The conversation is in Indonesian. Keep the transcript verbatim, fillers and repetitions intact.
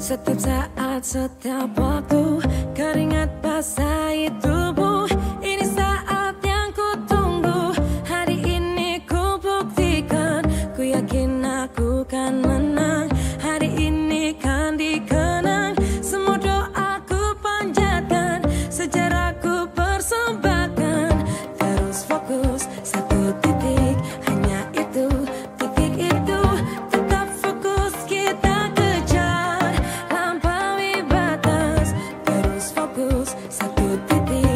Setiap saat, setiap waktu, keringat basahi tubuh. Ini saat yang ku tunggu. Hari ini ku buktikan, ku yakin aku kan menang. Hari ini kan dikenang, semua doaku panjatkan, sejarahku persembahkan. Terus fokus, satu titik, hanya itu, titik itu. Tetap fokus, kita kejar, lampaui batas. Terus fokus, satu titik.